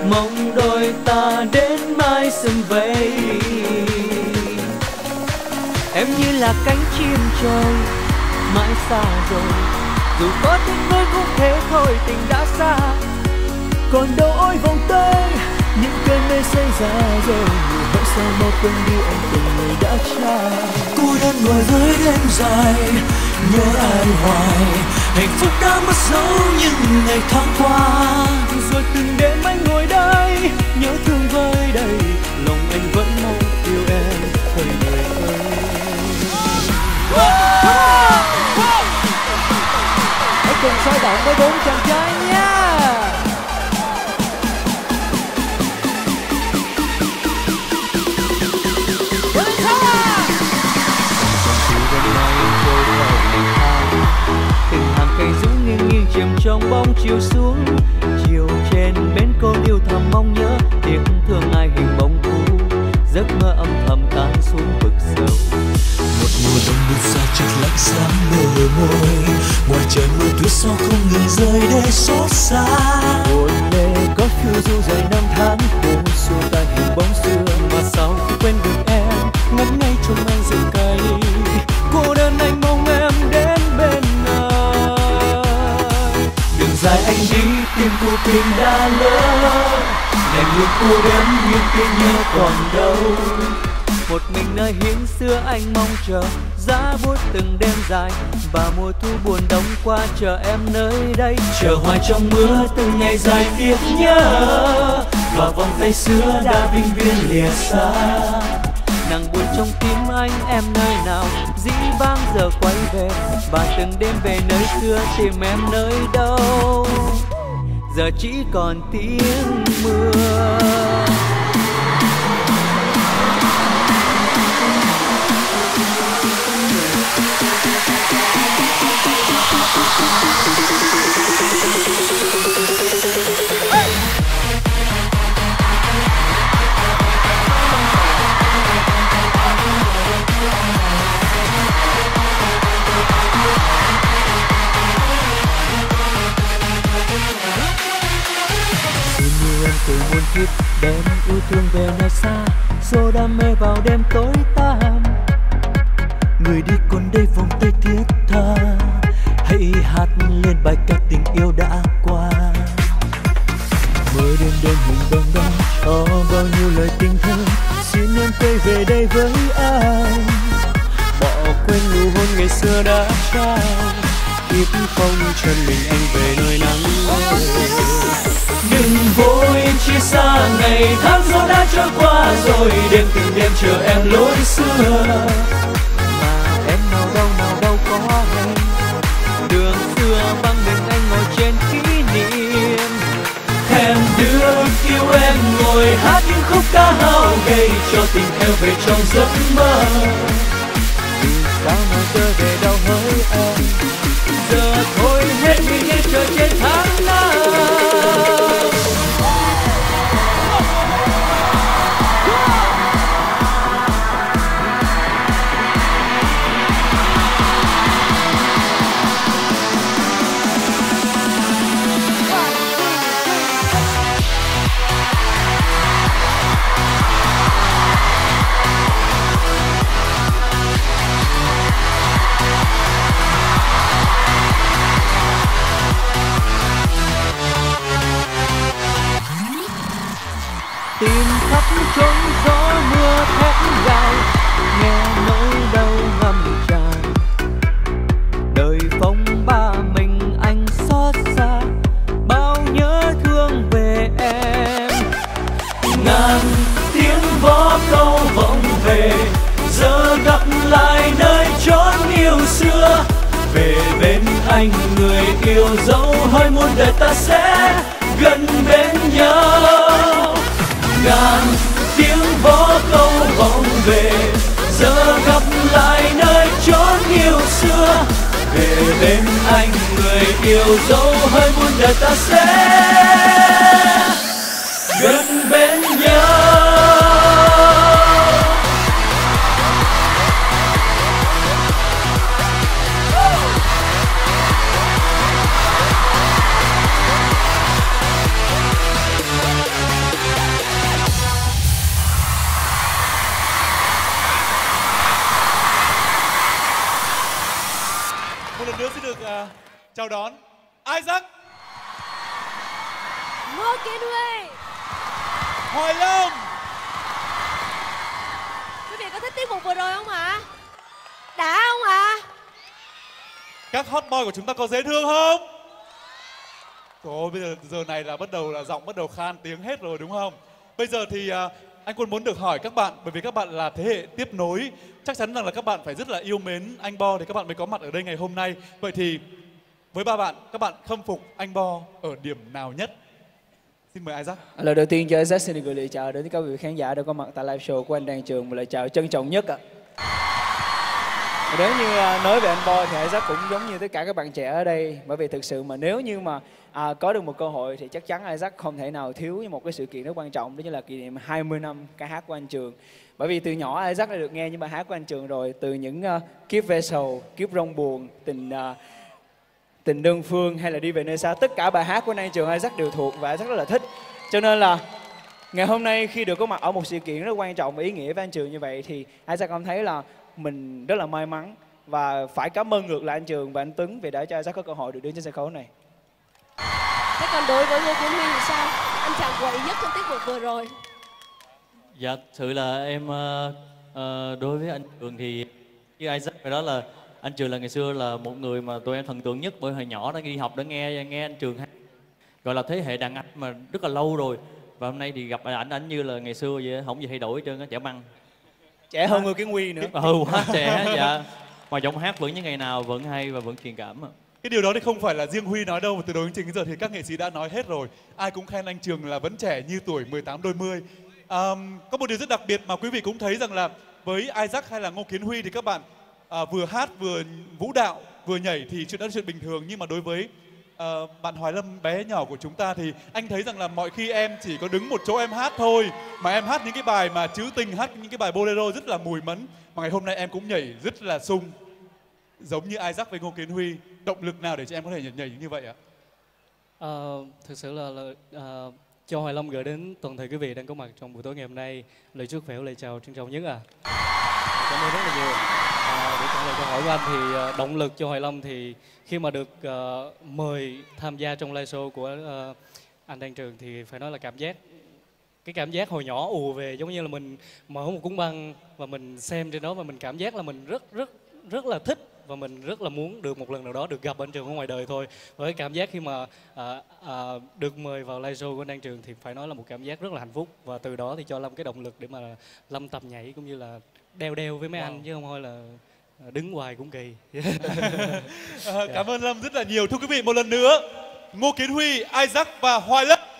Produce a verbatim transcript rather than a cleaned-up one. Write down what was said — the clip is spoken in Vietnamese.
mong đôi ta đến mãi sum vầy. Em như là cánh chim trời mãi xa rồi, dù có tiếng nói cũng thế thôi, tình đã xa. Còn đâu ôi vòng tay những cơn mê say ra rồi, người hỡi sao mau quên đi anh từng người đã trao. Cô đơn ngồi với đêm dài nhớ ai hoài, hạnh phúc đã mất dấu những ngày tháng qua. Rồi từng đêm anh ngồi đây nhớ thương vơi đầy, lòng anh vẫn mong yêu em thời người ơi. Hãy cùng sôi động với bốn chàng trai nha. Từng hàng cây rũ nghiêng nghiêng chìm trong bóng chiều xuống, chiều trên bến cô yêu thầm mong nhớ, tiếc thương ai hình bóng cũ, giấc mơ âm thầm tan xuống vực sâu. Một mùa đông buốt xa chợt lạnh giá bờ môi, ngoài trời mưa tuyết sao không ngừng rơi để xót xa. Hồn lệ có phiêu du dày năm tháng, cô xua tan hình bóng xưa, mà sao không quên được em ngắm ngay trong anh rừng cây. Cô đơn anh mong em đến bên anh. Đường dài anh đi tìm cuộc tình đã lỡ, đành luôn cô đơn nhưng tin nhớ còn đâu. Một mình nơi hiên xưa anh mong chờ, giá buốt từng đêm dài và mùa thu buồn đông qua, chờ em nơi đây. Chờ hoài trong mưa từng ngày dài tiếc nhớ, và vòng tay xưa đã vĩnh viễn lìa xa. Nàng buồn trong tim anh em nơi nào, dĩ vãng giờ quay về, và từng đêm về nơi xưa tìm em nơi đâu. Giờ chỉ còn tiếng mưa. Từ muôn kiếp đem yêu thương về nơi xa, xô đam mê vào đêm tối tăm. Người đi còn đây vòng tay thiết tha, hãy hát lên bài ca tình yêu đã qua. Mơ đêm đêm hình bóng đó có bao nhiêu lời tình thơ, xin em quay về đây với anh. Bỏ quên nụ hôn ngày xưa đã trao, kiếp không chân mình anh về nơi nắng. Đừng vội chia xa, ngày tháng gió đã trôi qua rồi, đêm từng đêm chờ em lối xưa. Mà em nào đâu nào đâu có hay, đường xưa vắng mình anh ngồi trên kỷ niệm. Thèm được yêu em ngồi hát những khúc ca hao gầy, cho tình theo về trong giấc mơ. Vì sao nào rơi về đâu hỡi em, giờ thôi hết mình nghe chờ trên tháng năm. Tìm khắp chốn gió mưa thét gào, nghe nỗi đau ngầm tràn. Đời phong ba mình anh xót xa, bao nhớ thương về em. Ngàn tiếng vó câu vọng về, giờ gặp lại nơi chốn yêu xưa. Về bên anh người yêu dấu, hơi muôn đời ta sẽ gần bên nhau. Ngàn tiếng vó câu vọng về, giờ gặp lại nơi chốn yêu xưa. Về bên anh người yêu dấu, hơi muôn đời ta sẽ gần bên nhau. xin được uh, chào đón Isaac, Ngô Kiến Huy. Hoài Lâm. Quý vị có thích tiết mục vừa rồi không ạ? Đã không ạ? Các hot boy của chúng ta có dễ thương không? Trời ơi, bây giờ giờ này là bắt đầu là giọng bắt đầu khan tiếng hết rồi đúng không? Bây giờ thì uh, anh Quân muốn được hỏi các bạn, bởi vì các bạn là thế hệ tiếp nối, chắc chắn rằng là các bạn phải rất là yêu mến anh Bo thì các bạn mới có mặt ở đây ngày hôm nay. Vậy thì với ba bạn, các bạn khâm phục anh Bo ở điểm nào nhất? Xin mời Isaac. Lời đầu tiên cho Isaac xin được gửi lời chào đến các vị khán giả đã có mặt tại live show của anh Đan Trường, một lời chào trân trọng nhất ạ. Nếu như nói về anh Bo thì Isaac cũng giống như tất cả các bạn trẻ ở đây, bởi vì thực sự mà nếu như mà à, có được một cơ hội thì chắc chắn Isaac không thể nào thiếu một cái sự kiện rất quan trọng, đó chính là kỷ niệm hai mươi năm ca hát của anh Trường. Bởi vì từ nhỏ Isaac đã được nghe những bài hát của anh Trường rồi, từ những uh, kiếp ve sầu, kiếp rông buồn, tình uh, tình đơn phương hay là đi về nơi xa, tất cả bài hát của anh Trường Isaac đều thuộc và Isaac rất là thích. Cho nên là ngày hôm nay khi được có mặt ở một sự kiện rất quan trọng và ý nghĩa với anh Trường như vậy thì Isaac cảm thấy là mình rất là may mắn và phải cảm ơn ngược lại anh Trường và anh Tuấn vì đã cho Isaac có cơ hội được đứng trên sân khấu này. Thế còn đối với Ngô Kiến Huy thì sao? Anh chàng quậy nhất trong tiết mục vừa rồi. Dạ, thực sự là em uh, uh, đối với anh Trường thì với Isaac phải đó là anh Trường là ngày xưa là một người mà tụi em thần tượng nhất, bởi hồi nhỏ đã đi học đã nghe nghe anh Trường hát, gọi là thế hệ đàn anh mà rất là lâu rồi, và hôm nay thì gặp ảnh ảnh như là ngày xưa vậy, không gì thay đổi hết trơn á, trẻ măng, trẻ hơn Ngô Kiến Huy nữa. Ừ, quá trẻ. Dạ, mà giọng hát vẫn như ngày nào, vẫn hay và vẫn truyền cảm. Cái điều đó thì không phải là riêng Huy nói đâu, mà từ đầu đến trình giờ thì các nghệ sĩ đã nói hết rồi. Ai cũng khen anh Trường là vẫn trẻ như tuổi mười tám đôi mươi. À, có một điều rất đặc biệt mà quý vị cũng thấy rằng là với Isaac hay là Ngô Kiến Huy thì các bạn à, vừa hát vừa vũ đạo vừa nhảy thì chuyện đó là chuyện bình thường, nhưng mà đối với à, bạn Hoài Lâm bé nhỏ của chúng ta thì anh thấy rằng là mọi khi em chỉ có đứng một chỗ em hát thôi, mà em hát những cái bài mà trữ tình, hát những cái bài bolero rất là mùi mẫn, mà ngày hôm nay em cũng nhảy rất là sung giống như Isaac với Ngô Kiến Huy. Động lực nào để cho em có thể nhảy, nhảy như vậy ạ? À, thực sự là, là à, cho Hoài Lâm gửi đến toàn thể quý vị đang có mặt trong buổi tối ngày hôm nay lời chúc khỏe, lời chào trân trọng nhất à. Cảm ơn rất là nhiều. À, để trả lời câu hỏi của anh thì à, động lực cho Hoài Lâm thì khi mà được à, mời tham gia trong live show của à, anh Đan Trường thì phải nói là cảm giác cái cảm giác hồi nhỏ ùa về, giống như là mình mở một cuốn băng và mình xem trên đó và mình cảm giác là mình rất rất rất là thích và mình rất là muốn được một lần nào đó được gặp anh Trường ở ngoài đời thôi. Với cảm giác khi mà à, à, được mời vào live show của anh Đan Trường thì phải nói là một cảm giác rất là hạnh phúc, và từ đó thì cho Lâm cái động lực để mà Lâm tập nhảy cũng như là đeo đeo với mấy wow. anh, chứ không thôi là đứng hoài cũng kỳ. à, cảm ơn Lâm rất là nhiều. Thưa quý vị, một lần nữa Ngô Kiến Huy, Isaac và Hoài Lâm.